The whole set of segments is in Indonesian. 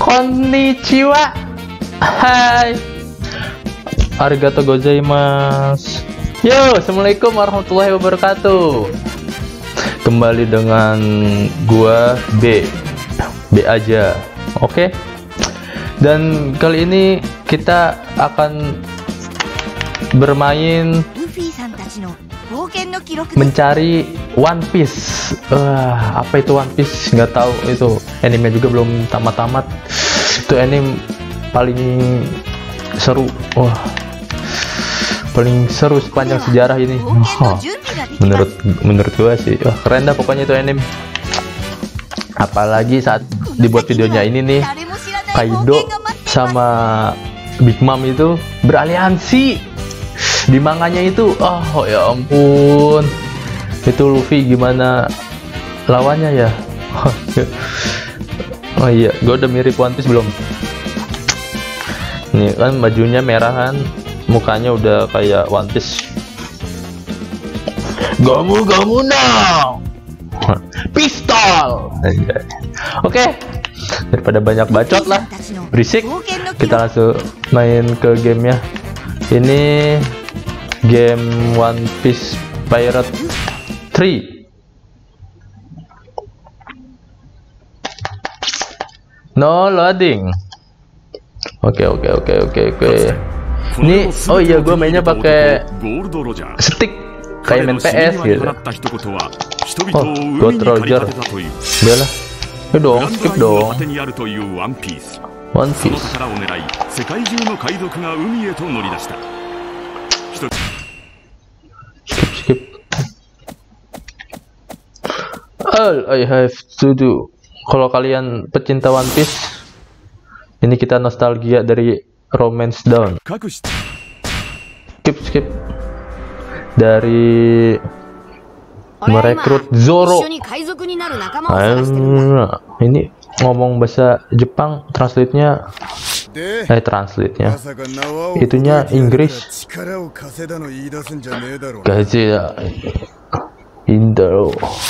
Konnichiwa. Hai. Arigatou gozaimasu. Yo, assalamualaikum warahmatullahi wabarakatuh. Kembali dengan gua B aja, oke? Dan kali ini kita akan bermain mencari One Piece. Apa itu One Piece? Nggak tahu, itu anime juga belum tamat-tamat. Itu anime paling seru. Wah, paling seru sepanjang sejarah ini. Menurut gua sih, keren dah pokoknya itu anime. Apalagi saat dibuat videonya ini nih, Kaido sama Big Mom itu beraliansi di manganya itu. Oh ya ampun, itu Luffy gimana lawannya ya? Oh iya, gue udah mirip One Piece belum? Nih kan bajunya merah kan, mukanya udah kayak One Piece. Gamu now, pistol. Oke, daripada banyak bacot lah, berisik, kita langsung main ke gamenya. Ini game One Piece Pirate 3. No loading. Oke. Ini, oh iya, gue mainnya pakai stick kayak main PS gitu. Oh, Gold Roger. Udah lah. Ya dong, skip dong. One Piece. Skip. All I have to do. Kalau kalian pecinta One Piece, ini kita nostalgia dari Romance Dawn. Skip. Dari merekrut Zoro. Ini ngomong bahasa Jepang, translate-nya itunya Inggris. Gaji Indo.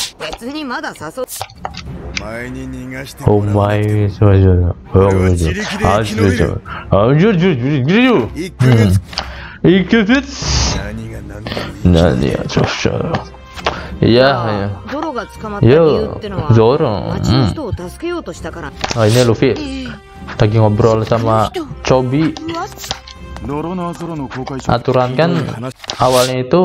Iya. Yo, Zoro. Ini Luffy lagi ngobrol sama Chobi. Aturan kan awalnya itu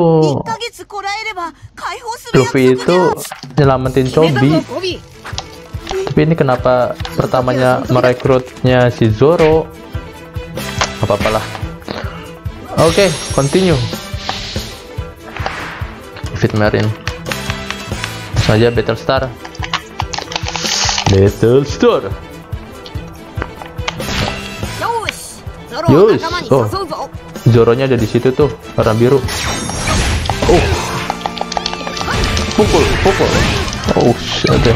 Luffy itu nyelamatin Chobi, tapi ini kenapa pertamanya merekrutnya si Zoro? Apa-apalah. Oke, continue. Fit Marine saja. Battlestar. Yus. Oh, Zoronya ada di situ tuh, warna biru. Oh, pukul. Oh, ada.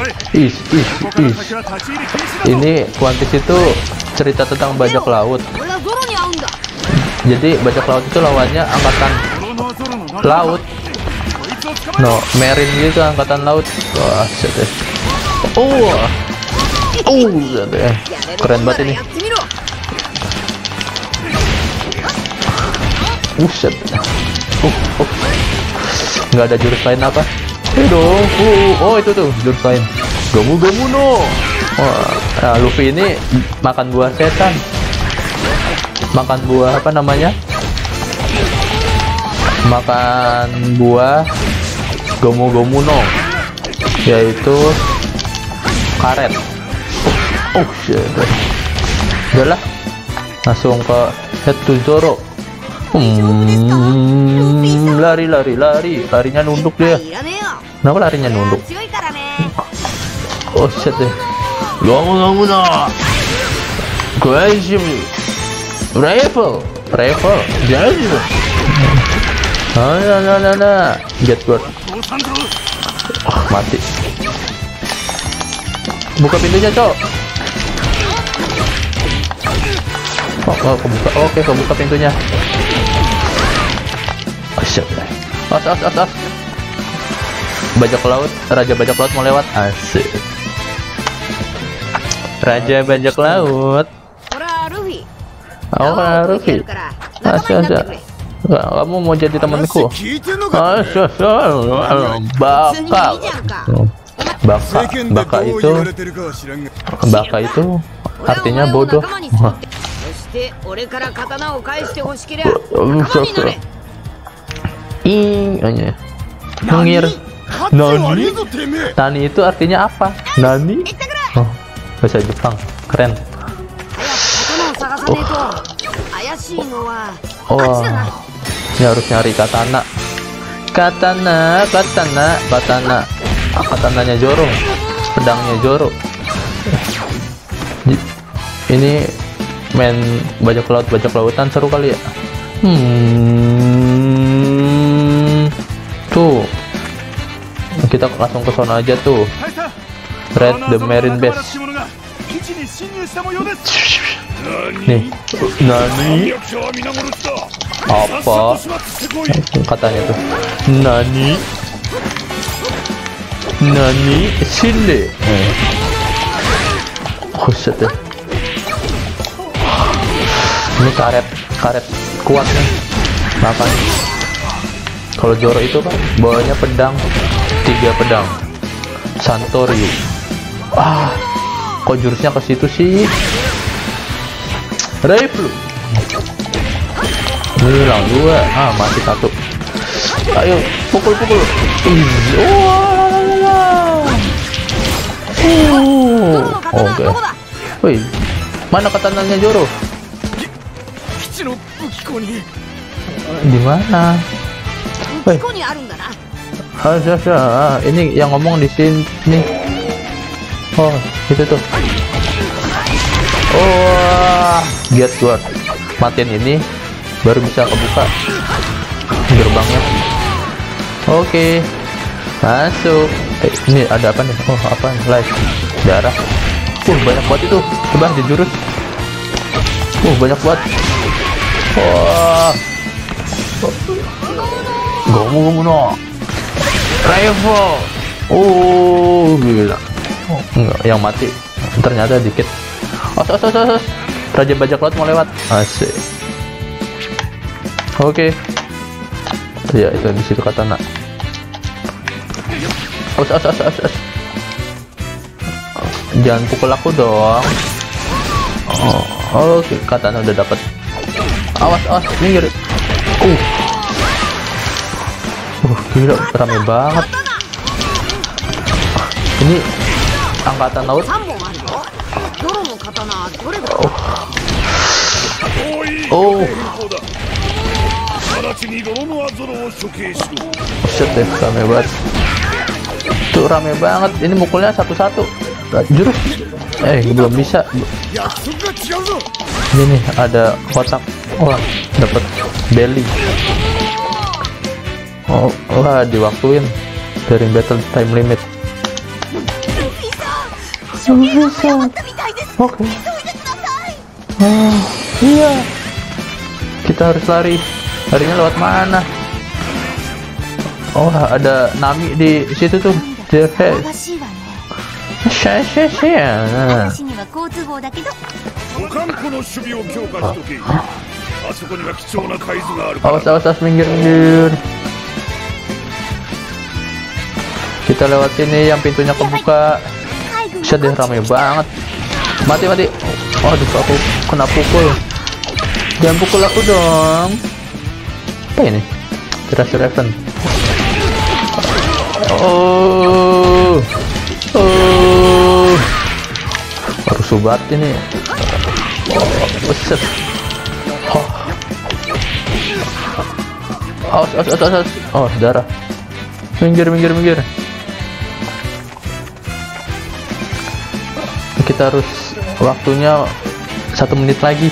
Ini One Piece itu cerita tentang bajak laut. Jadi bajak laut itu lawannya angkatan laut. No, Marine gitu, angkatan laut. Wah, keren banget ini. Buset. Nggak ada jurus lain apa? Dong. Oh, itu tuh jurus lain. Gamu no. Nah, Luffy ini makan buah setan. Makan buah apa namanya? Makan buah Gomu no, yaitu karet. Oh shit. Udah lah, langsung ke head to Zoro. Larinya nunduk dia. Kenapa larinya nunduk? Oh shit deh. Gomu no. Rifle. Jadi. Nah. Get good. Mati. Buka pintunya, Cok. Oh, kebuka. Oke, kebuka pintunya. Asyik. As. Bajak laut, raja bajak laut mau lewat. Asik. Raja bajak laut. Oh, Luffy. Asyik. Kamu mau jadi temanku? Asyik. Baka itu artinya bodoh. Mengir. Nani itu artinya apa? Nani? Oh, bahasa Jepang. Keren. Oh, ini harus nyari katana. Katananya Zoro, pedangnya Zoro. Ini main bajak lautan seru kali ya. Tuh, kita langsung ke sana aja tuh. Red the Marine Base. Nih, Nani? Apa? Katanya tuh, Nani? Sinde. Buset deh. Ini karet kuat nih. Makanya kalau Zoro itu kan bawanya pedang, 3 pedang. Santoryu. Kok jurusnya ke situ sih? Rifle. Ini hilang 2. Mati 1. Ayo, pukul. Oke. Woi, mana katananya Zoro? Di mana? Woi. Ini yang ngomong di sini. Oh, itu tuh. Get guard. Matiin ini baru bisa kebuka gerbangnya. Oke. Masuk. Ini ada apa nih? Oh, apa nih? Live darah. Banyak banget itu. Coba di jurus. Banyak banget. Gomu no. Rifle. Gila. Enggak, yang mati ternyata dikit. Raja bajak laut mau lewat. Asik. Oke. Ya, itu di situ katana. Jangan pukul aku dong. Oke, katana udah dapat. Awas, minggir. Gila, rame banget. Ini angkatan laut. Buset deh, rame banget. Tuh rame banget. Ini mukulnya satu-satu. Jurus. Belum bisa. Ini nih ada kotak. Dapat belly. Diwaktuin dari battle time limit. Oke. Iya. Kita harus lari. Larinya lewat mana? Ada Nami di situ tuh. Awas, minggir. Kita lewat sini yang pintunya kebuka. Sedih, rame banget. Mati. Aduh, aku kena pukul. Jangan pukul aku dong. Apa ini? Treasure Event. Harus subat ini. Buset. Awas. Darah. Minggir. Kita harus waktunya 1 menit lagi.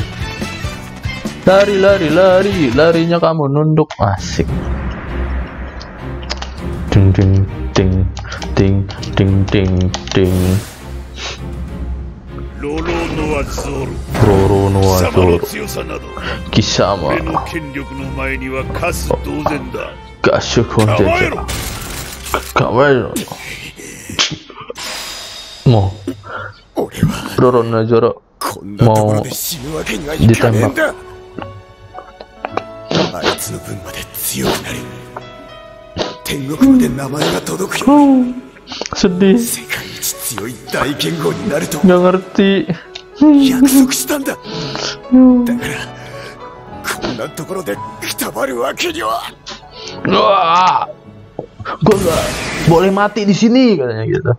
Larinya kamu nunduk. Asik. Ding. Roro no Azoro. Kisama. Roronoa-Zoro mau ditembak. Sedih. Nggak ngerti. Wah, gue nggak boleh mati di sini katanya gitu.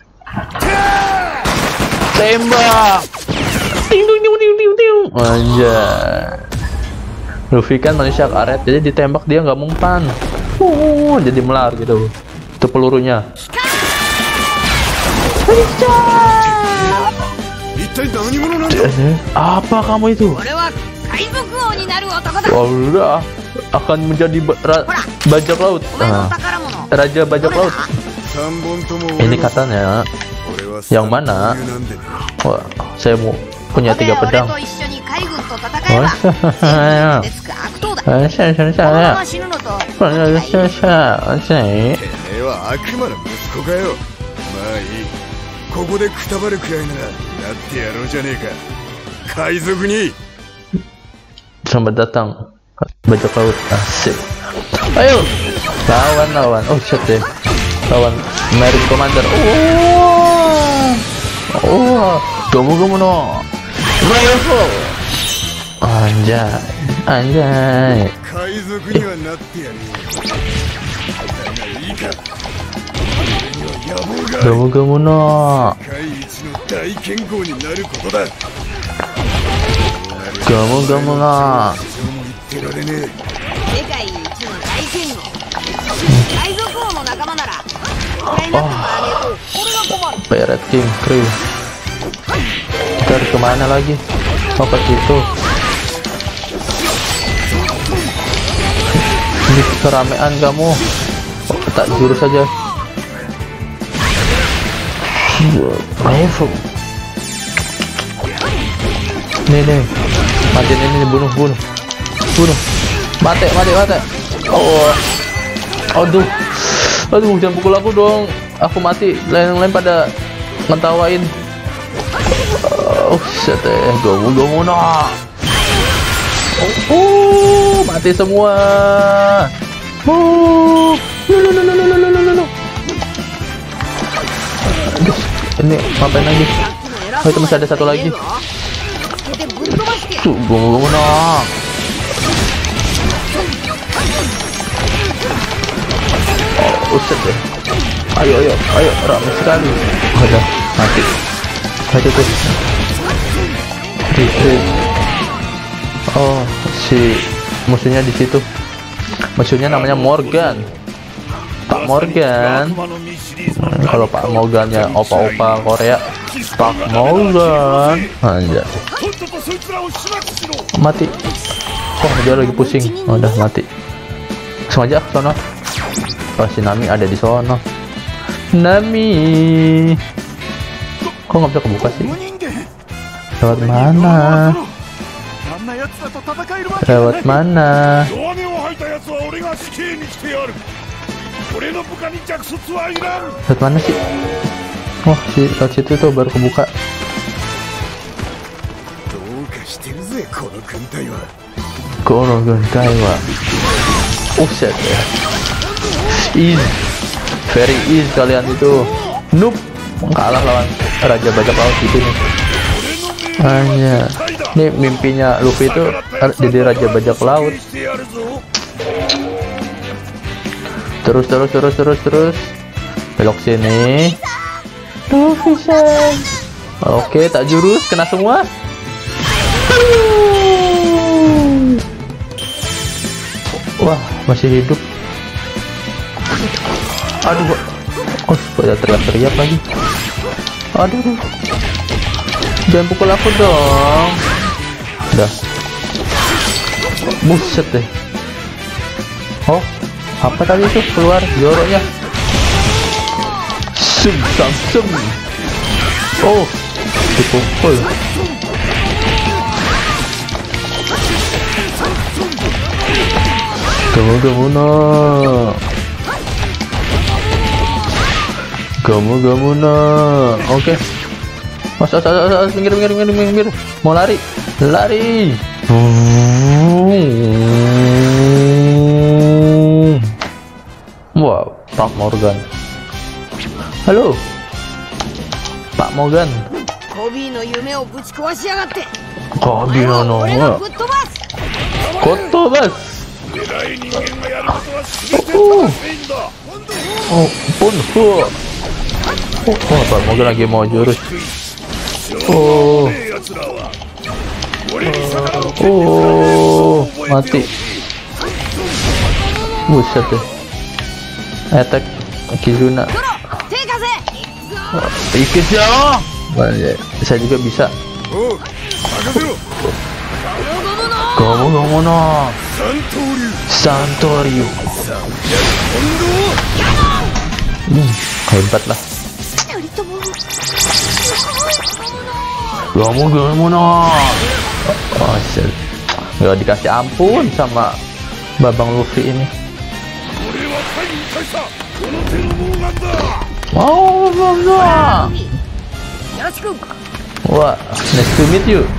Tembak. Ting ting ting ting ting ting. Anjay. Luffy kan manusia karet, jadi ditembak dia nggak mempan. Jadi melar gitu. Itu pelurunya. Apa kamu itu? Oh, udah akan menjadi bajak laut. Raja bajak laut. Ini katanya yang mana? Wah, saya mau punya 3 pedang. Selamat datang bajak laut. Asik. Ayo lawan. Oh shit deh. Lawan Marine Commander. Gomu no Rifle. Anjay. Gomu no. Gomu no. Pirate King Crew. Kita harus kemana lagi? Oh, ke situ. Ini keramaian kamu. Tak jurus saja. Ayo. Nih. Matiin ini, bunuh. Mati. Aduh, jangan pukul aku dong. Aku mati. Lain pada ngetawain. Oh, shit deh. Gomu no. Mati semua. No. Ini ngapain lagi? Oh, itu masih ada satu lagi. Gomu no. Uset deh. Ayo, ramai sekali. Udah mati. Ayo tuh. Oh, si musuhnya di situ. Musuhnya namanya Morgan. Pak Morgan. Kalau Pak Morgannya opa-opa Korea, Pak Morgan. Anjay. Mati. Oh, dia lagi pusing. Udah mati. Langsung aja ke sono. Oh, si Nami ada di sono. Nami. Kok nggak bisa kebuka sih? Lewat mana? Lewat mana? Lewat mana sih? Oh, lewat situ tuh baru kebuka. Kono Gentai wa. Set ya. Easy. Very easy kalian itu. Noob. Kalah lawan Raja Bajak Laut gitu nih. Hanya nih mimpinya Luffy itu jadi Raja Bajak Laut. Terus belok sini. Luffy san. Oke, tak jurus kena semua. Wah, masih hidup. Aduh, oh, pada teriak-teriak lagi. Aduh, jangan pukul aku dong. Udah, buset deh. Oh, apa tadi itu keluar Zoro-nya? Sum. Oh, dipukul. Gamu no. Oke. Minggir. Mau lari. Wow, Pak Morgan. Halo, Pak Morgan. Kobi no Kotobas. Pak Morgan lagi mau jurus. Mati. Buset deh. Attack Kizuna. Ikut ya. Saya juga bisa. Gomu no Santorio. Hebat lah. Gomu no. Oh, nggak dikasih ampun sama Babang Luffy ini. Oh, no. Wah, nice to meet you.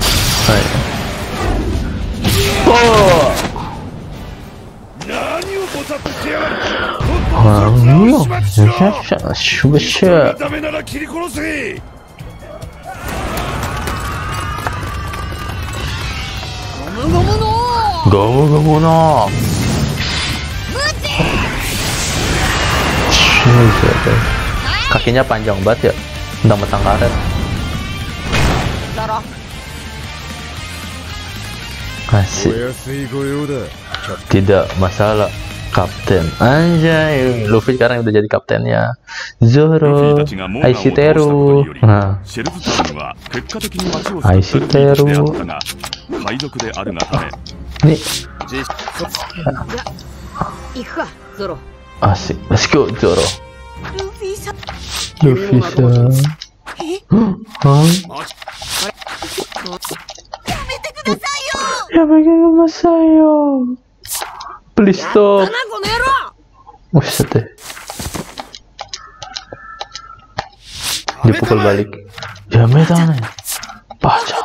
Gomu no. Kakinya panjang banget ya, mentang-mentang karet. Asik. Tidak masalah, Kapten. Anjay, Luffy sekarang udah jadi kaptennya. Zoro, Aishiteru. Nah, Aishiteru. Nih. Asik, let's go Zoro. Luffy-san. Please stop. Buset deh. Dipukul balik. Yameda nih. Baca.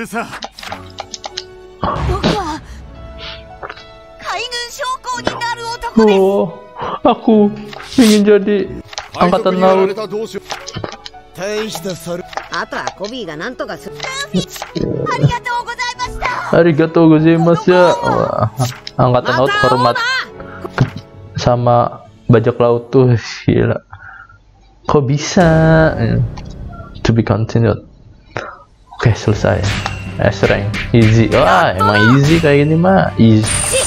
Oh, aku ingin jadi angkatan laut. Arigatou gozaimasu ya. Angkatan laut hormat sama bajak laut tuh, gila. Kok bisa? To be continued. Oke, selesai. S-rank easy. Wah, emang easy kayak gini mah. Easy.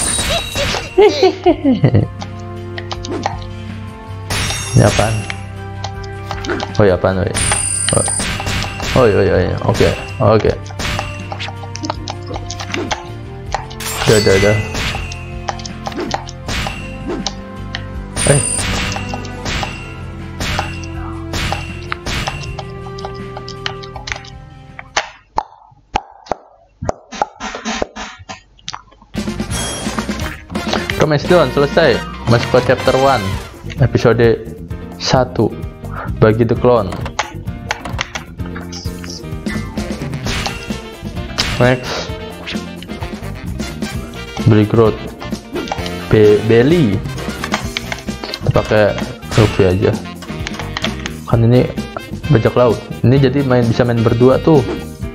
Ini apaan? Oh ya, apaan? Oh iya. Oke. Udah. Promise Dawn selesai. Masuk ke chapter 1 episode 1 bagi The Clone. Next, Beli Growth Belly pakai Luffy aja kan, ini bajak laut. Ini jadi bisa main berdua tuh,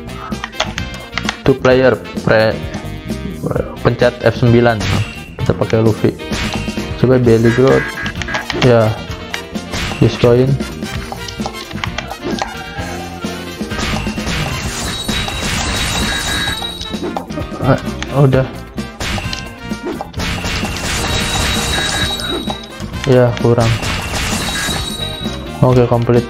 2 player pencet F9 kita pakai Luffy. Coba Belly Growth ya, use coin. Udah ya, kurang. Oke, komplit.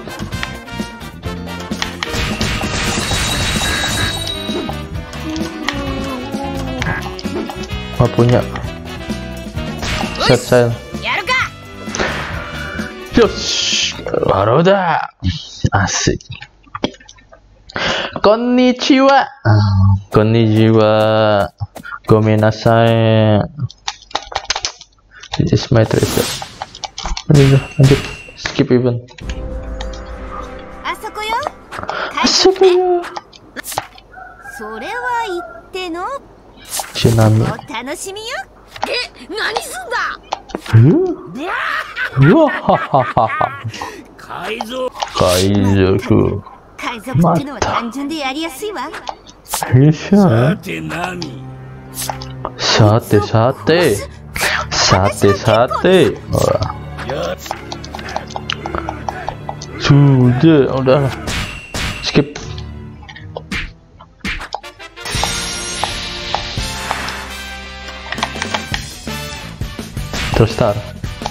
Nggak punya set sail. Josh, Haruda, asik. Konnichiwa. Gomenasai. This is my treasure. Lanjut. Skip event. Asik ya. それは言っての Tsunami. お楽しみよ。何すんだ。 Wahahaha. 海賊 Kaizoku. 海賊ってのは単純でやりやすいわ。 Bisa. て何 Sate sate. Sate sate. Wah. Sudah, udah. Skip. Terus start.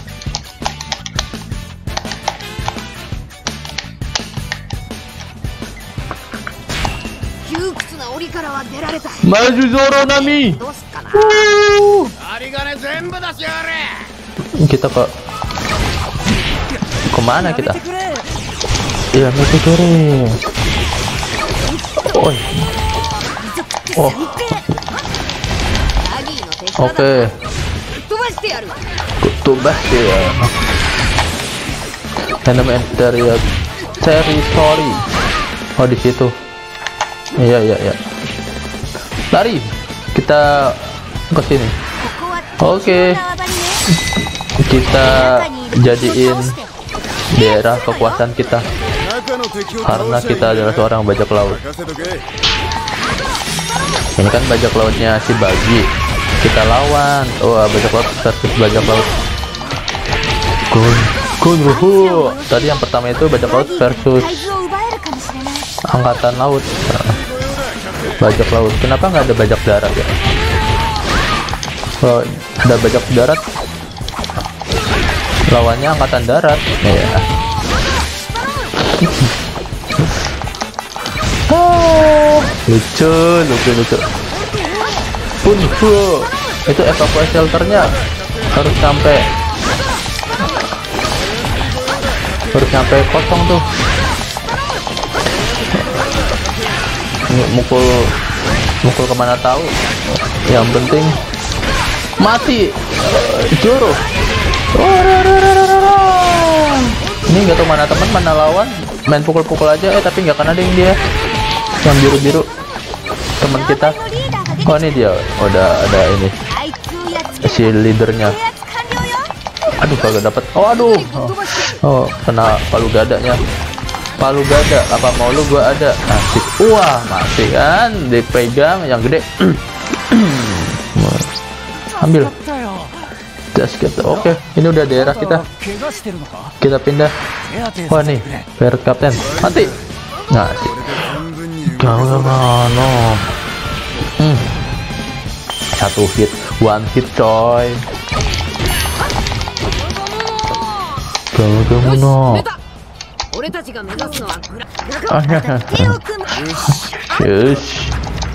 窮屈な檻からは出られた。 Maju Zoro Nami. どうすっかな。 有り金全部出しやがれ Kita kemana kita? Iya, itu keren. Oh, お oke. 飛ばしてやる。 Kutubah ya. Enemy area territory. Oh, di situ. Iya, iya, iya. Lari. Kita ke sini. Oke. Kita jadiin daerah kekuasaan kita karena kita adalah seorang bajak laut. Ini kan bajak lautnya si Bagi. Kita lawan. Wah, bajak laut versus bajak laut. Kunruhu. Tadi yang pertama itu bajak laut versus angkatan laut. Bajak laut. Kenapa nggak ada bajak darat ya? Oh, ada bajak darat. Lawannya angkatan darat. Ya. Lucu. Itu evakuasi shelternya harus sampai kosong tuh. Ini mukul kemana tahu. Yang penting mati. Joro. Ini nggak tahu mana teman mana lawan, main pukul-pukul aja tapi nggak kena ding dia. Yang biru-biru teman kita. Oh, ini dia. Udah ada ini si leadernya. Aduh, kagak dapat. Oh, aduh. Oh, kena palu gadanya. Palu gada. Apa mau lu? Gua ada. Asik. Wah, masih kan dipegang yang gede. Ambil. Kita. Oke, ini udah daerah kita. Kita pindah. Wah, nih, Pirate Captain. Mati. Nah, sih. Jangan mana. Satu hit, one hit coy. Kamu no. Yes.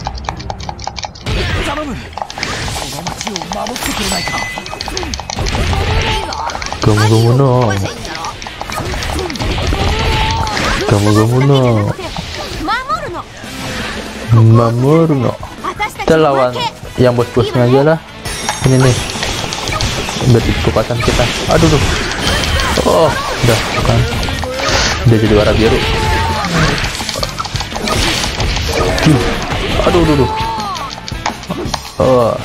Kamu no. Mamurno. Kita lawan yang bos-bosnya aja lah. Ini nih. Berarti kekuatan kita. Aduh tuh. Oh, udah kan. Udah jadi warna biru. Aduh. Oh.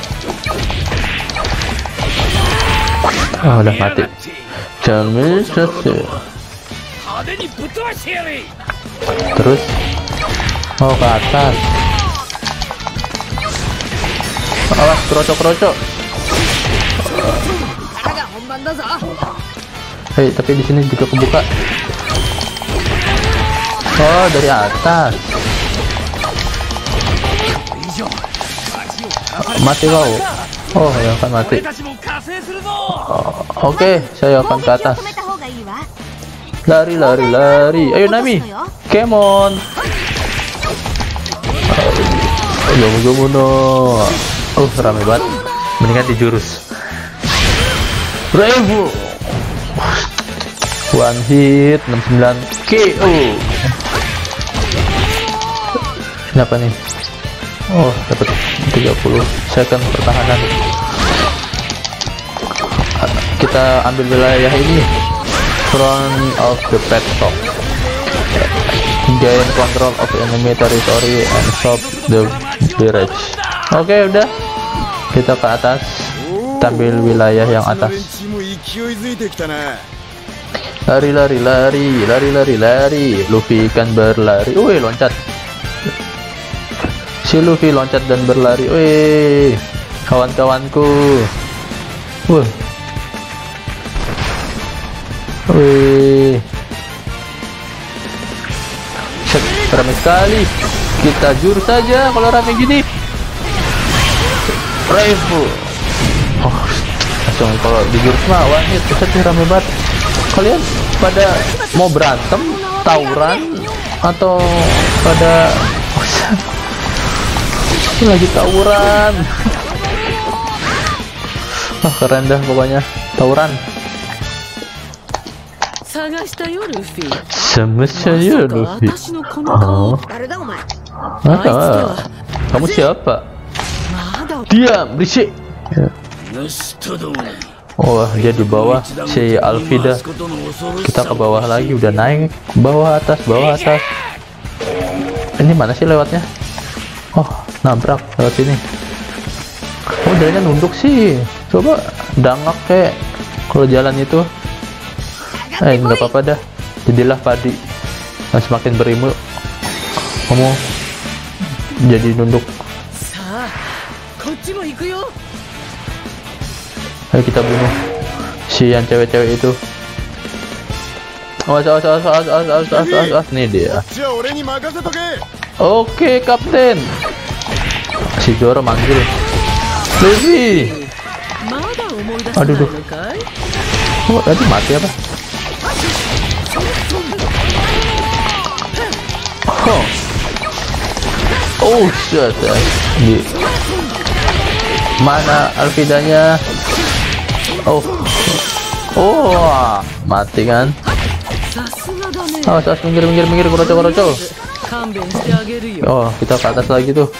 Udah mati. Jangan selesai. Terus ke atas. Awas, kerocok. Hei, tapi di sini juga kebuka. Oh, dari atas. Mati kau. Oh, ya kan mati. Oke, saya akan ke atas. Lari. Ayo Nami. Come on. Kamu no. Oh, rame banget. Mendingan di jurus. Bravo. One hit 69 KO. Kenapa nih? Oh, dapat 30 second pertahanan. Kita ambil wilayah ini. Front of the pet shop. gain control of enemy territory and stop the barrage. Oke, udah, kita ke atas, tampil wilayah yang atas. Lari, Luffy kan berlari. Wih, loncat. Si Luffy loncat dan berlari. Wih, kawan-kawanku. Wih, rame sekali. Kita jurus saja kalau rame gini. Rifle. Oh, langsung kalau di jurus mah one hit. Buset, rame banget. Kalian pada mau berantem, tawuran, atau pada lagi tawuran? Wah, keren dah pokoknya, tawuran. Sama saya Luffy. Oh. Kamu siapa? Diam, berisik. Oh, dia di bawah si Alvida. Kita ke bawah lagi, udah naik bawah atas. Ini mana sih lewatnya? Oh, nabrak lewat sini. Oh, jalannya nunduk sih. Coba dangak kayak kalau jalan itu. Nggak apa-apa dah. Jadilah padi. Nah, semakin berimul, kamu jadi nunduk. Ayo kita bunuh si yang cewek-cewek itu. Awas. Nih dia. Oke, Kapten. Si Zoro manggil. Luffy. Aduh. Oh, tadi mati apa? Oh shit. Mana Alvidanya? Oh, mati kan? Awas, minggir, Kuroco. Oh, kita ke atas lagi tuh.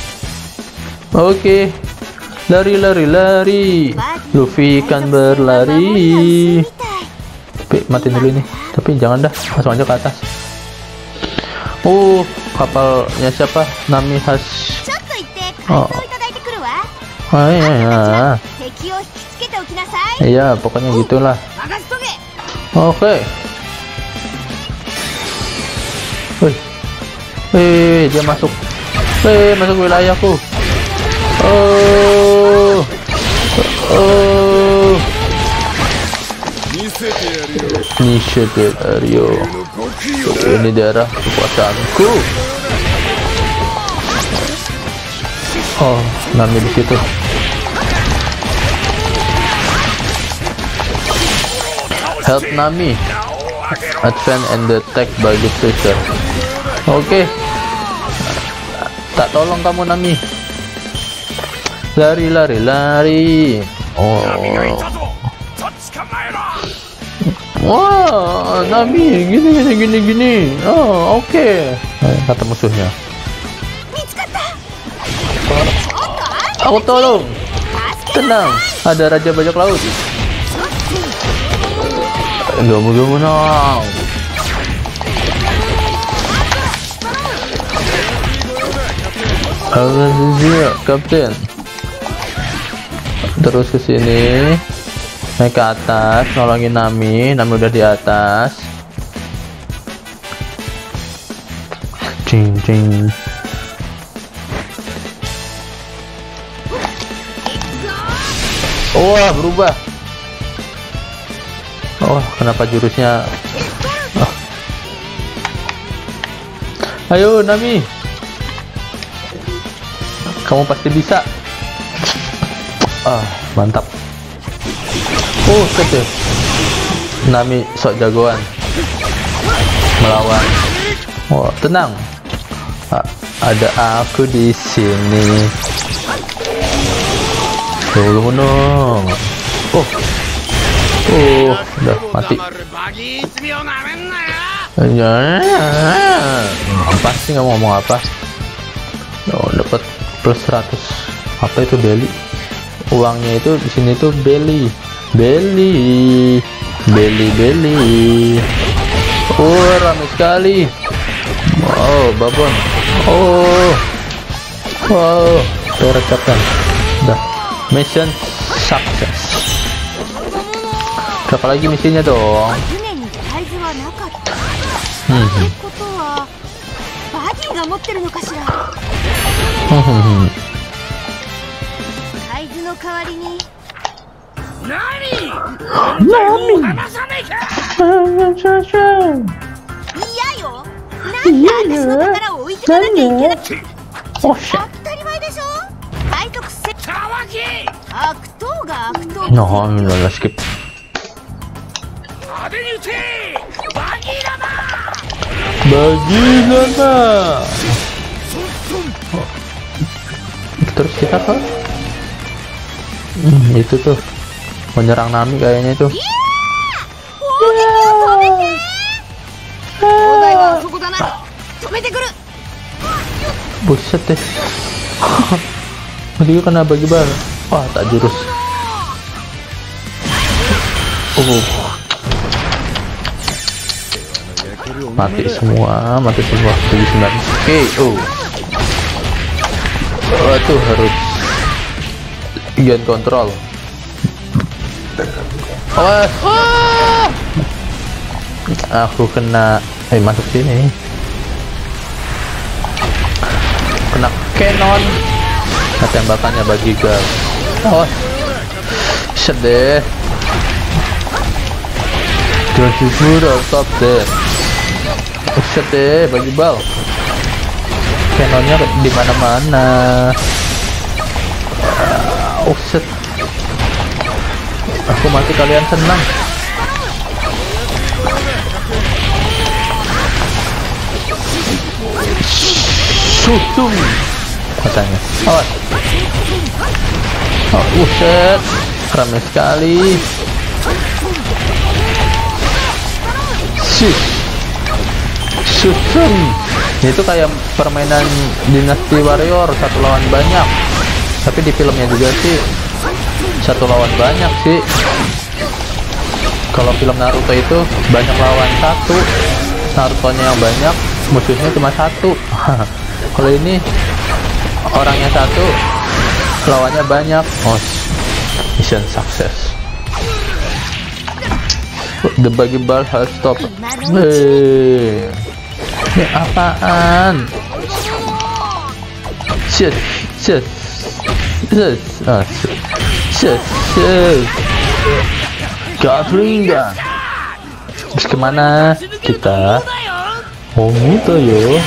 Oke. Lari. Luffy kan berlari. Tapi mati dulu ini. Tapi jangan dah, langsung aja ke atas. Oh, kapalnya siapa? Nami Has. Oh. Iya, pokoknya gitulah. Oke. Dia masuk. Masuk wilayahku. Oh. Nisete Ario. Ini daerah kekuasaanku. Oh, Nami di situ. Help Nami. Advance and attack by the pressure. Oke. Tak tolong kamu Nami. Lari. Oh. Wah, Nami gini. Oh, oke. Kata musuhnya. Aku tolong. Tenang, ada raja bajak laut. Gamu nong. Alhamdulillah, Kapten. Terus ke sini. Naik ke atas, nolongin Nami udah di atas. Cing. Wah, berubah. Oh, kenapa jurusnya? Oh. Ayo Nami, kamu pasti bisa. Mantap. Oh, kecil. Nami sok jagoan melawan. Oh, tenang. Ada aku di sini. Tolong dong. Oh, udah mati. Apa sih, nggak mau ngomong apa? Oh, dapat plus 100. Apa itu belly? Uangnya itu di sini tuh belly. Oh, ramai sekali. Oh, babon. Oh. Wow, terekatkan. Udah. Mission success. Berapa lagi misinya dong? 船にサイズはなかった。 Hmm. ってことはバディが持ってるのかしら。サイズの代わりに何離さないか。 嫌よ。なんで私の宝を置いてかなきゃいけなくて。 Oh shit. 当たり前でしょ。愛徳せ沢木悪党が悪党。 No, udah skip. 派手に撃て。バギーラマ Bagaimana? Terus kita ke itu tuh menyerang Nami kayaknya itu. お題はそこだな。止めてくる。 Buset deh. Dia kena bagi bar. Wah, tak jurus. Mati semua, mati semua. 79. Oke, tuh harus gain kontrol. Aku kena masuk sini. Kena cannon. Nah, tembakannya bagi gal. Sedih. Don't you shoot or stop there. Sedih bagi bal. Cannonnya di mana-mana. Set. Aku mati kalian senang. Susung katanya. Set. Ramai sekali. Susung. Itu kayak permainan Dynasty Warrior, satu lawan banyak. Tapi di filmnya juga sih satu lawan banyak sih. Kalau film Naruto itu banyak lawan satu, Naruto-nya yang banyak, musuhnya cuma satu. Kalau ini orangnya satu, lawannya banyak. Mission success. The buggy ball has stopped. Ini apaan? Shit. Gatlinga. Terus kemana kita? Gitu yo.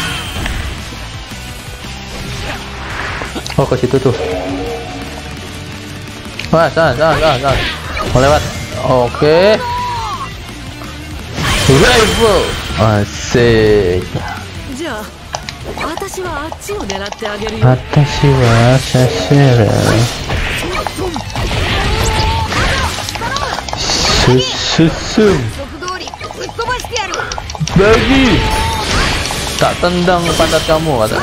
Ke situ tuh. Wah, sana. Mau lewat. Oke. Rifle. Asik. じゃあ私はあっちを狙ってあげるよ。 Atashi wa sashira. Susum. 速通りぶっ飛ばしてやる。 Bagi. Tak tendang pantat kamu kata.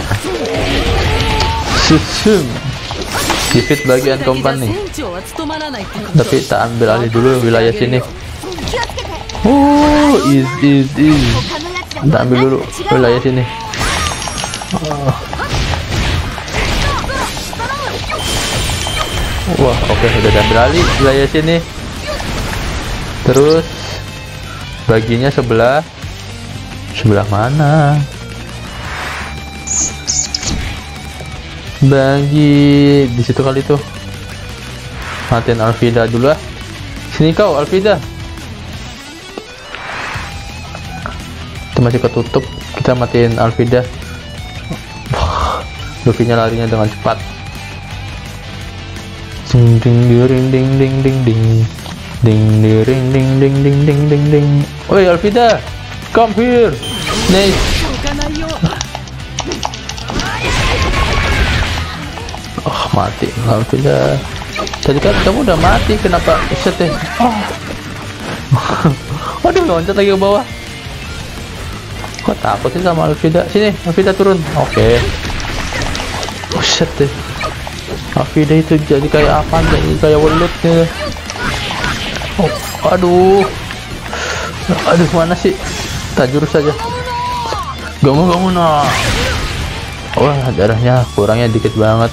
Susum. Defeat bagian 船 company. 長は務まらないってこと。 Tapi tak ambil alih dulu wilayah sini. 気をつけて。 Is. 他のやつらと Tak は ambil 何 dulu か違うわ。 wilayah sini. Wah, oke, udah diambil alih wilayah sini. Terus baginya sebelah mana? Bagi di situ kali tuh. Matiin Alvida dulu lah. Sini kau Alvida. Itu masih ketutup. Kita matiin Alvida. Luffy-nya larinya dengan cepat. Ding ding ding. Oi Alvida, come here. Nice. 置かないよ。 Mati Alvida. Tadi kan kamu udah mati, kenapa set deh? Waduh, loncat lagi ke bawah. Kok takut sih sama Alvida? Sini, Alvida turun. Oke. Set deh. Alvida itu jadi kayak apa? Jadi kayak welutnya. Aduh, mana sih? Tak jurus saja. Gomu no. Wah, darahnya kurangnya dikit banget.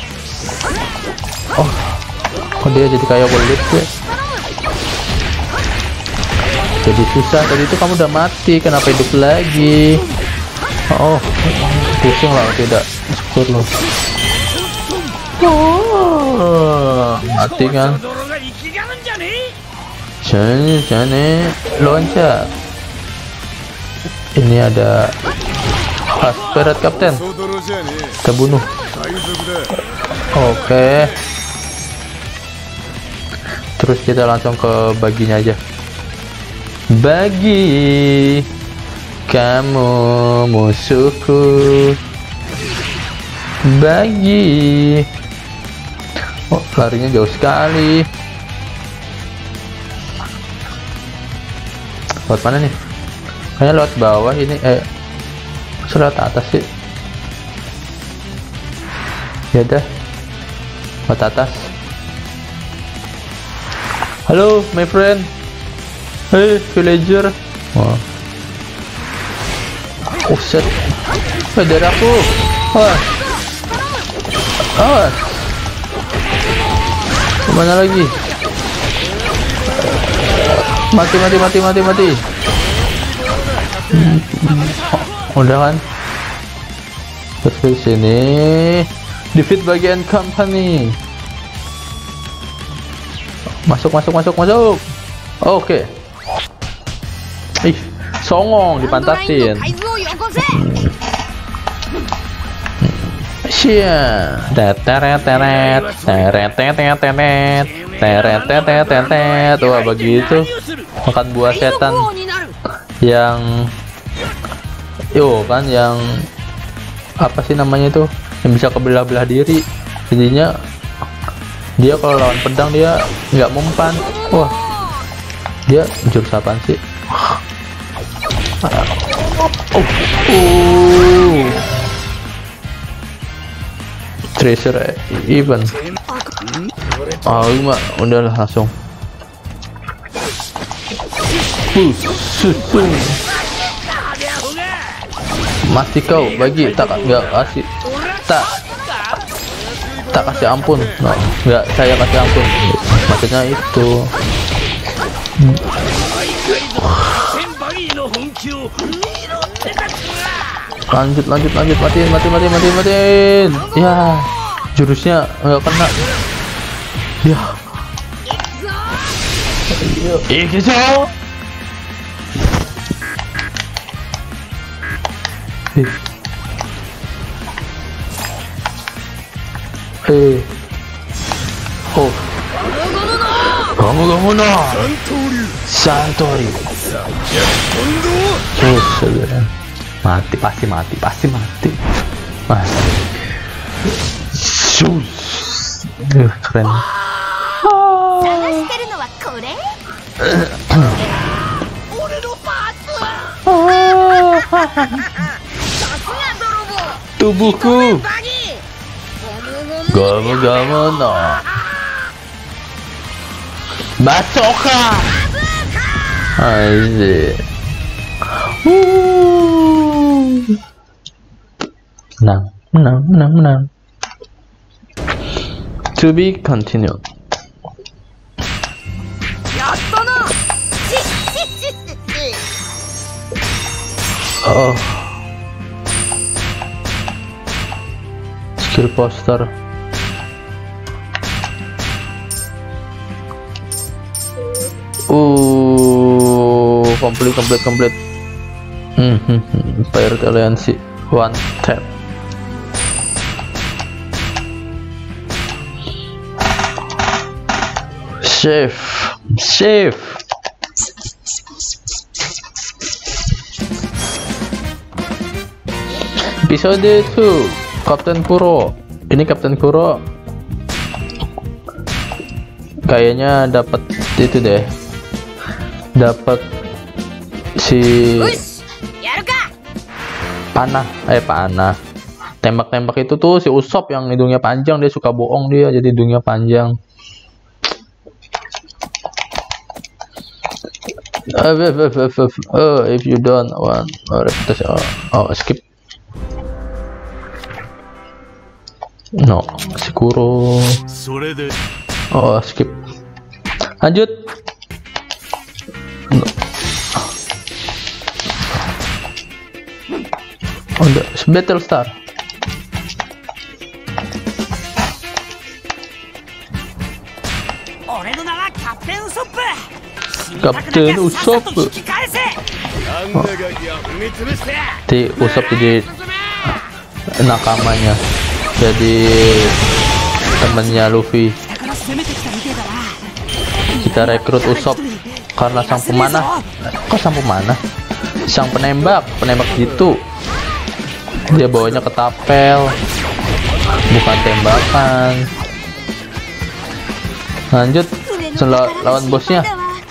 Oh, kok dia jadi kayak kulit ya? Jadi susah. Tadi itu kamu udah mati, kenapa hidup lagi? Oh, pusing lah tidak. Syukur loh. Oh, mati kan? Jane loncat. Ini ada Spirit Captain. Kita bunuh. Oke. Terus kita langsung ke baginya aja. Bagi kamu musuhku. Bagi. Oh, larinya jauh sekali. Lewat mana nih? Kayaknya lewat bawah ini. Lewat atas sih. Ya udah. Lewat atas. Halo, my friend. Hey, villager. Wah. Oh, set. Darahku. Wah. Ah. Kemana lagi? Mati. Udah kan? Terus ke sini. Defeat bagian company. Masuk. Oke. Ih, songong dipantasin. Sia. Teret. Wah, begitu. Makan buah setan yang kan yang apa sih namanya itu, yang bisa kebelah-belah diri. Jadinya dia kalau lawan pedang dia nggak mempan. Wah, dia jurus apaan sih? Treasure even. Udahlah langsung. Mati kau, bagi tak nggak kasih, tak kasih ampun. No, nggak saya kasih ampun, maksudnya itu. Lanjut, matiin. Ya, jurusnya nggak kena. Ya, gitu. Oh, kamu no. Santori. Pasti mati. Keren. Tubuhku. Gomu no. Basoka. Asyik. Menang. To be continued. Oh, skill poster. Complete. Pirate Alliance one tap. Save. Episode 2 Kapten Kuro. Ini Kapten Kuro kayaknya dapat itu deh, dapat si panah. Tembak itu tuh si Usopp yang hidungnya panjang, dia suka bohong, dia jadi hidungnya panjang. If you don't want repetition, skip. No, Shikuro. Skip. Lanjut. No. Udah, Battle Star. Kapten Usopp. Usopp jadi nakamanya, jadi temennya Luffy. Kita rekrut Usopp karena sang pemanah. Kok sang pemanah? Sang penembak gitu. Dia bawanya ketapel, bukan tembakan. Lanjut, lawan bosnya.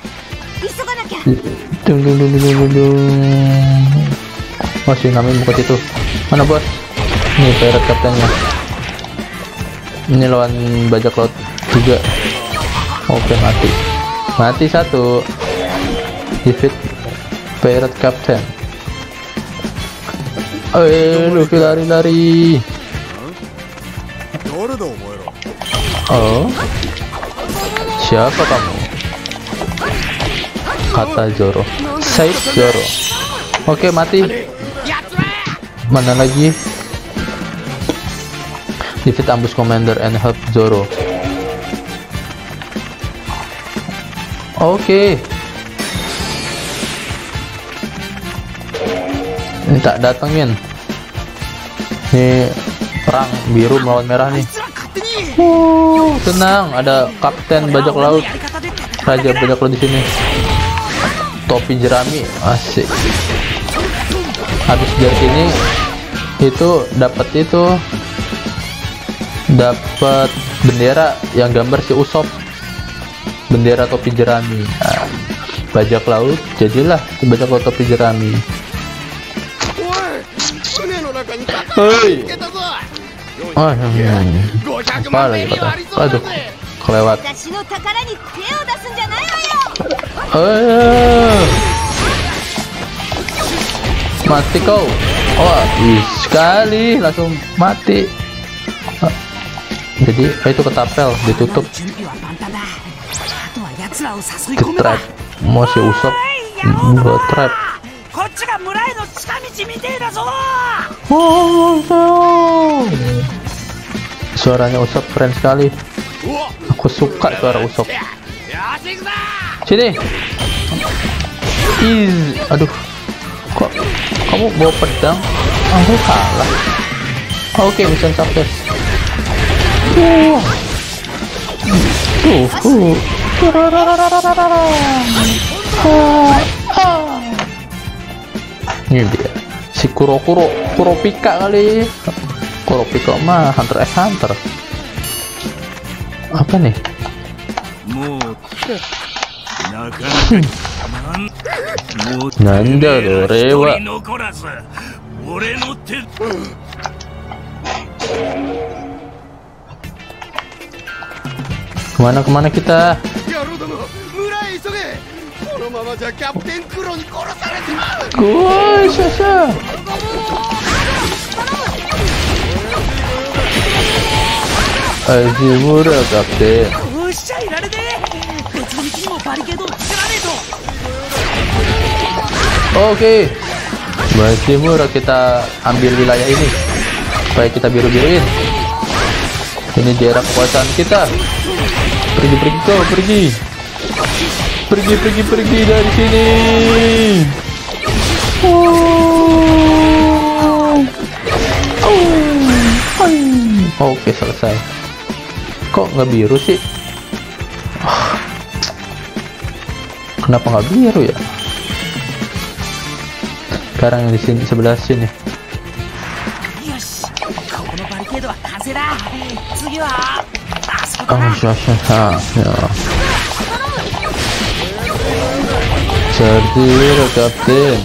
Masih namanya bukan itu. Mana bos? Nih pirate kaptennya. Ini lawan bajak laut juga. Oke, mati satu. Defeat pirate captain. Luffy lari. Oh, siapa kamu? Kata Zoro. Save Zoro. Oke, mati. Mana lagi? Defeat ambush commander and help Zoro. Oke. Ini tak datangin. Ini perang biru melawan merah nih. Tenang, ada kapten bajak laut, raja bajak laut di sini. Topi jerami, asik. Habis dari sini itu dapat bendera yang gambar si Usopp, bendera topi jerami. Nah, bajak laut jadilah si bajak laut topi jerami. Hei. Apa lagi kata? Aduh, kelewat. Mati kau. Sekali langsung mati. Jadi itu ketapel, ditutup. Trap. Mau si Usopp buat trap. Suaranya Usopp keren sekali. Aku suka suara Usopp. Sini. Aduh. Kok kamu bawa pedang? Aku kalah. Oke, mission success. Ini dia si Kuropika kali. Kuropika mah Hunter x Hunter. Apa nih? Nanda lo rewa. Kemana kita? Hashimura kapten. Oke, Hashimura, kita ambil wilayah ini supaya kita biru-biruin. Ini daerah kekuasaan kita. Pergi dari sini. Oke, selesai. Kok nggak biru sih? Kenapa nggak biru ya? Sekarang yang di sini, sebelah sini. Cerdir kapten.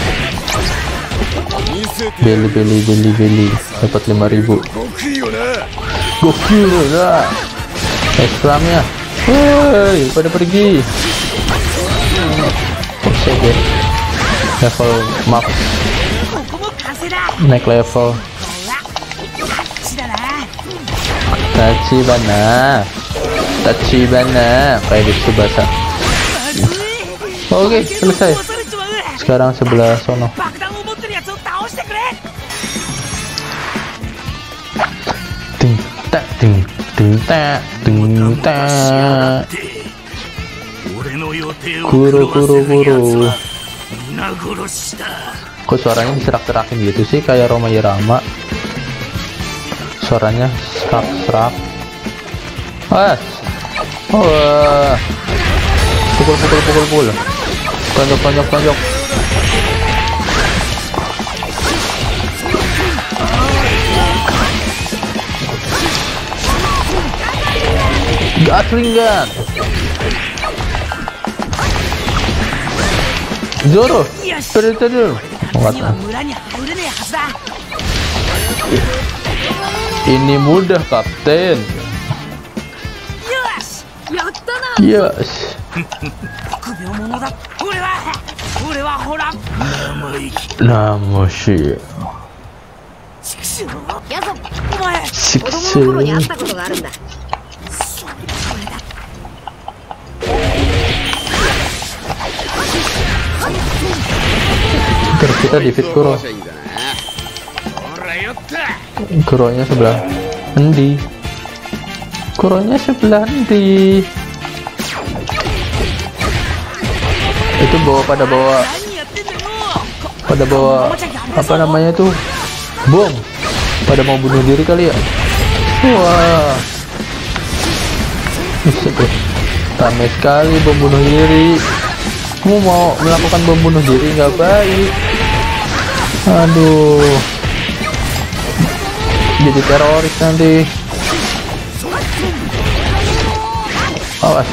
Beli dapat 5.000. Gokil lah. Ekstramnya. Woi, pada pergi. TCG level max, ここも完成だ。 naik level. こっちだな。 Tachibana kayak di Tsubasa. Oke, selesai. 殺されちまう。 Sekarang sebelah sono. 爆弾を持ってるやつを倒してくれ。 Ting tak ting ting tak ting tak. 俺の予定を Guru 狂わせ guru るやつ guru. は皆殺しだ。 Kok suaranya diserak-serakin gitu sih kayak Roma Irama. Suaranya serak-serak. Wah. Wah. Pukul. Tonjok. Gatling gun. Zoro. Terus. には村に入れねえはずだ。 Ini mudah, Kapten. よし。 やったな。 Yes. 臆病者だ。俺はほら生意気。 Namoshi. 畜生。 やぞ、 お前。 子供の頃に会ったことがあるんだ。 Terus kita di fit Kuro. Kuronya sebelah endi? Kuronya sebelah endi? Itu pada bawa apa namanya tuh? Bom. Pada mau bunuh diri kali ya? Wah. Buset deh. Ramai sekali bom bunuh diri. Kamu mau melakukan bom bunuh diri nggak baik. Aduh, jadi teroris nanti. Awas.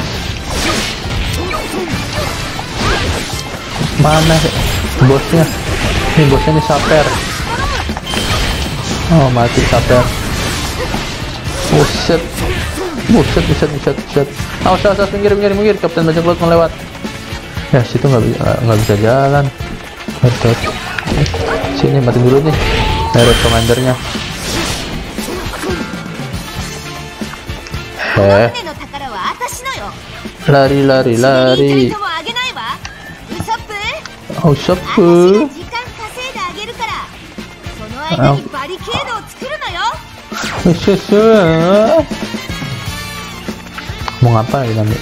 Mana bosnya? Ini bosnya nih Saper. Oh, mati Saper. Buset. Awas, minggir. Kapten bajak laut melewat. Ya, situ nggak bisa jalan. Betul. Sini mati dulu nih. Hero komandernya. Lari. Usopp. Mau ngapain nanti?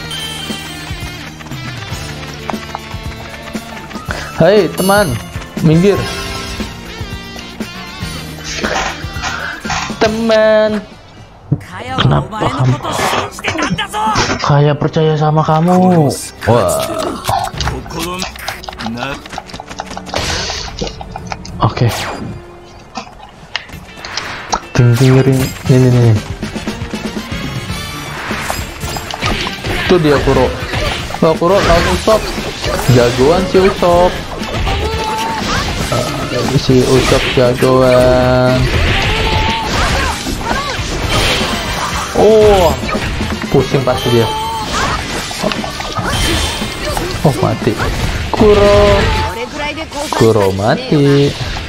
Hai teman, minggir. Teman, kenapa kamu? Kayak percaya sama kamu. Wah. Oke. Tinggirin ini. Itu dia Kuro. Wah, Kuro lawan Usopp. Jagoan si Usopp. Si Usopp jagoan. Oh, pusing pasti dia. Oh, mati. Kuro mati.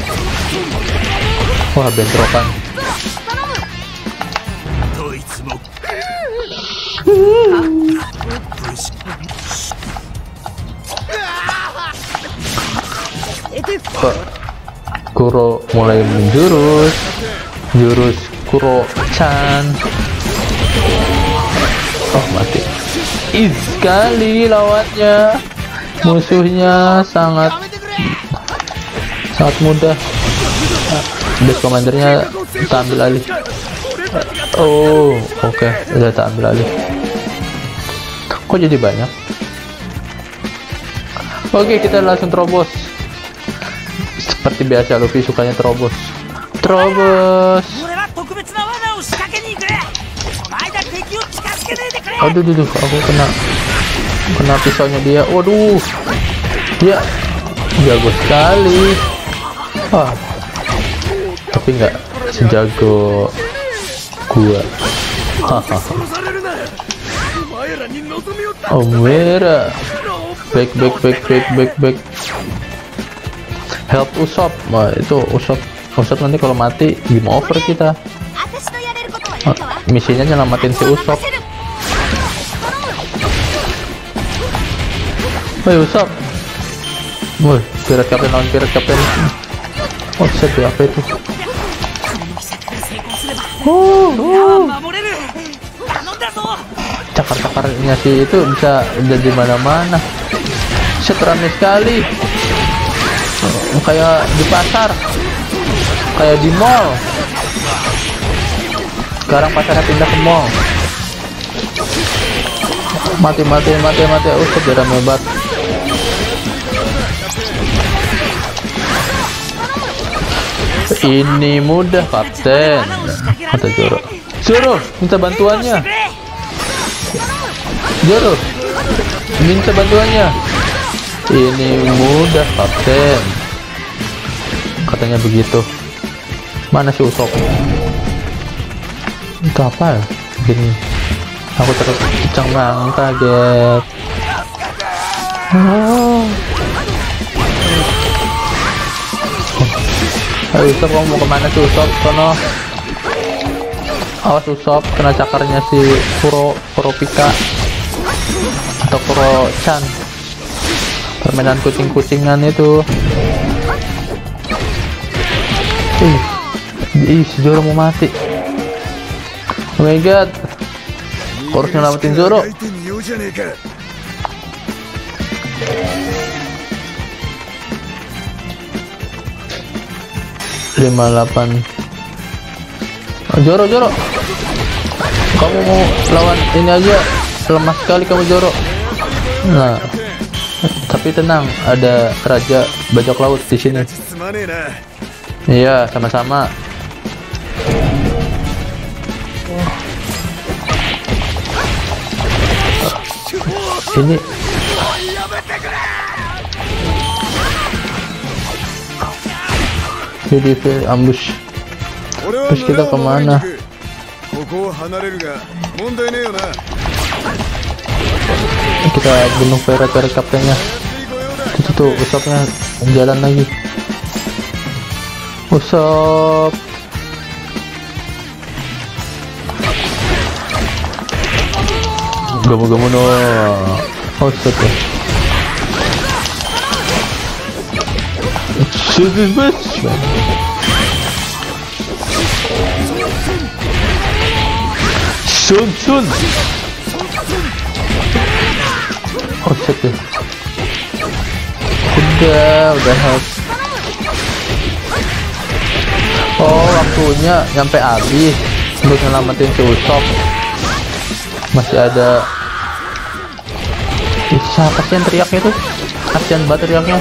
Wah, bentrokan. Kuro mulai menjurus. Jurus Kuro-chan. Oh, mati. Sekali lawannya. Musuhnya sangat mudah. Base komandernya tak ambil alih. Oh, oke. Udah tak ambil alih. Kok jadi banyak? Oke, kita langsung terobos. Seperti biasa, Luffy sukanya terobos. Aduh, aku kena pisaunya dia. Waduh, dia jago sekali. Tapi nggak sejago gua. Omera. back. Help Usopp. Wah, itu Usopp nanti kalau mati game over kita. Misinya nyelamatin si Usopp. Woi Usopp. Woi, Pirate Captain. Oh, set apa itu? Cakar-cakarnya sih itu bisa ada di mana-mana. Set rame sekali. Kayak di pasar, kayak di mall. Sekarang pasarnya pindah ke mall. Mati. Udah rame banget. Ini mudah, Kapten. Kata Zoro, minta bantuannya. Zoro, minta bantuannya. Ini mudah, Kapten. Katanya begitu. Mana si Usopp? Itu apa ya? Gini. Aku terkencang banget, kaget. Ayo Usopp, kamu mau kemana sih Usopp? Sono. Awas Usopp, kena cakarnya si Kuropika atau Kuro-chan. Permainan kucing-kucingan itu. Si Zoro mau mati. Oh my god. Harus nyelamatin Zoro. 58. Zoro, kamu mau lawan ini aja, lemah sekali kamu Zoro. Nah, tapi tenang, ada Raja Bajak Laut di sini. Iya, sama-sama. Ini jadi ambush. Terus kita kemana? Kita bunuh Pirate Captain-nya. Itu tuh Usopp-nya jalan lagi. Usopp. Gamu no. Oh shit. Shit best. Sun. Oh shit. Udah habis. Oh, waktunya nyampe habis untuk nyelamatin si Usopp. Masih ada. Siapa sih yang teriaknya tuh? Kasian banget teriaknya.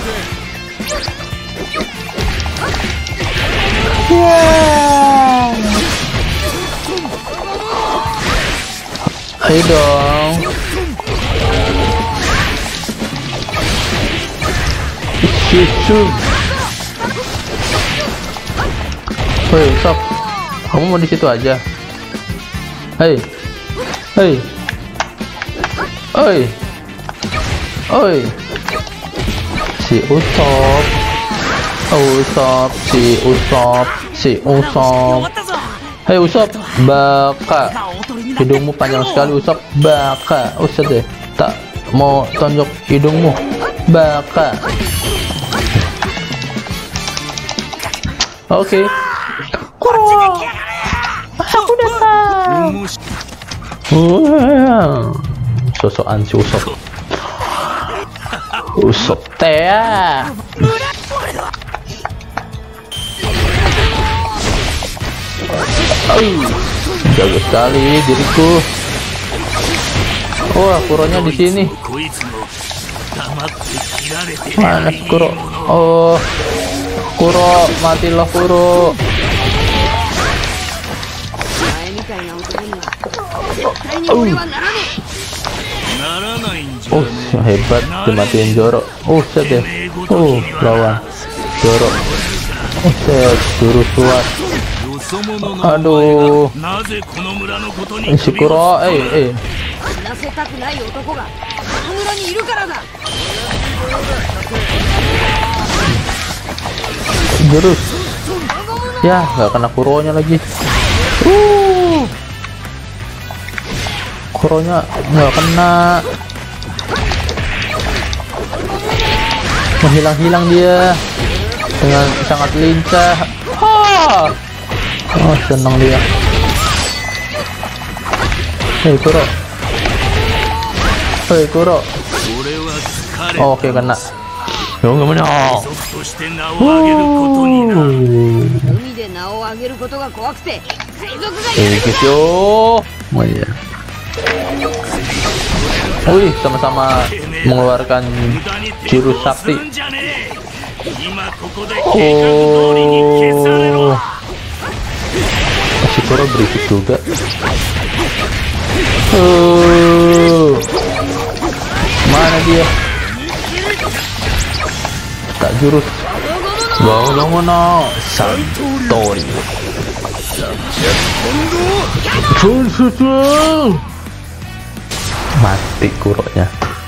Ayo dong. Hei, Usopp, kamu mau di situ aja? Hei. Si Usopp. Hei Usopp, baka. Hidungmu panjang sekali Usopp, baka. Usah deh, tak mau tonjok hidungmu, baka. Oke. Aku datang. Sosokan si Usopp teh. Jago sekali diriku. Wah, Kuronya di sini. Mana Kuro? Oh, Kuro, matilah Kuro. Oh, hebat, dimatiin Zoro. Oh, set deh. Oh, lawan Zoro. Oh, set, jurus kuat. Aduh. Si Kuro, 話せたくない男がこの村にいるからだ。 jurus. Ya, nggak kena Kuronya lagi. Kuronya nggak kena. Menghilang-hilang dia dengan sangat lincah. Oh, senang dia. Hei Kuro. Hei Kuro. Oh, oke, kena. Yo, nggak mana? 海で名を上げることが怖くて海賊がいる。 Yo. Oh iya. Wih, sama-sama mengeluarkan jurus sakti. Oh. Si Kuro berisik juga. Mana dia? Tak jurus. Gono Santori. Mati Kuronya.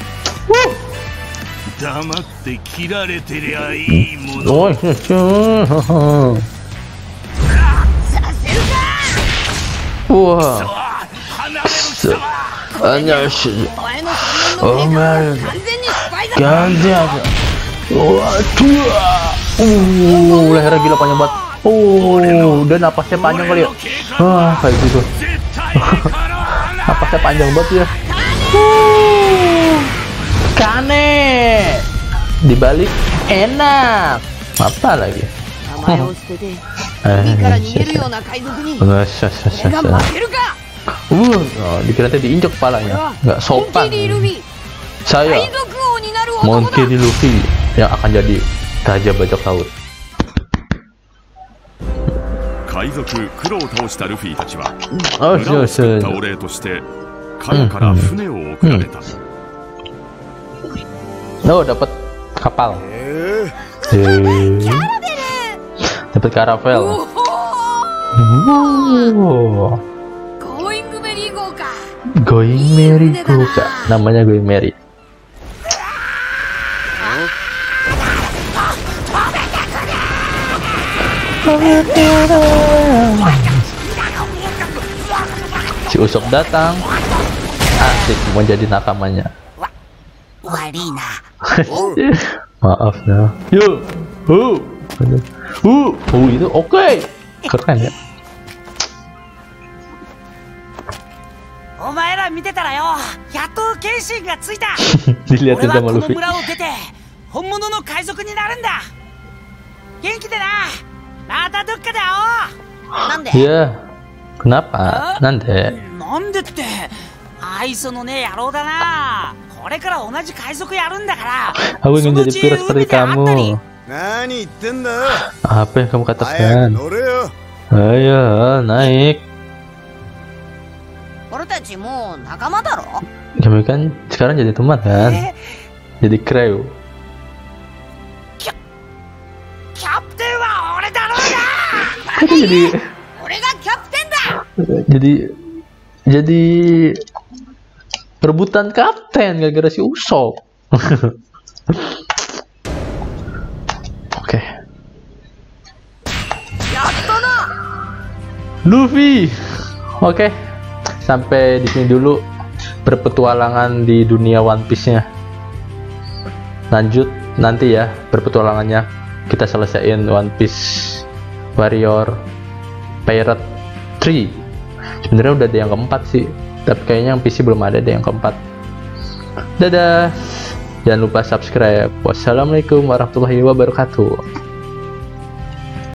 Oh, wah. Hanya sih. Oh, man. Ganti. Waduh, lehernya gila panjang banget. Dan napasnya panjang kali ya. Kayak gitu. Napasnya panjang banget ya. Kane. Dibalik enak. Apa lagi? Dikira diinjak kepalanya. Nggak sopan. Saya Monkey D. Luffy yang akan jadi raja bajak laut. 海賊クロを倒したルフィたちは Oh, 村を救ったお礼としてカヤから船を送られた。 Oh, dapat kapal. Dapat karavel. Going Merry Go か。 Going Merry Go Kak. Namanya Going Merry. Si Usopp datang. Asik menjadi nakamanya. Maaf ya. Yuk. Itu oke. Keren ya. お前ら見てたらよ、やっと決心がついた。 Dilihatin 俺は sama この Luffy. 村を出て本物の海賊になるんだ。元気でな。またどっかで会おう。なんで？ Iya. Kenapa? Nande. なんでって愛想のねえ野郎だな。これから同じ海賊やるんだから。 Aku ingin jadi pirate seperti kamu. 何言ってんだ。 Apa yang kamu 早く katakan? 乗れよ。 Ayo naik. 俺たちもう仲間だろ。 Kami kan sekarang jadi teman kan? Jadi crew. キャプテンは俺だろうが。 jadi 俺がキャプテンだ。 jadi rebutan kapten gara-gara si Usopp. Oke. Luffy. Oke. Sampai di sini dulu berpetualangan di dunia One Piece-nya. Lanjut nanti ya berpetualangannya, kita selesaiin One Piece Warrior Pirate 3. Sebenarnya udah ada yang keempat sih, tapi kayaknya yang PC belum ada yang keempat. Dadah. Jangan lupa subscribe. Wassalamualaikum warahmatullahi wabarakatuh.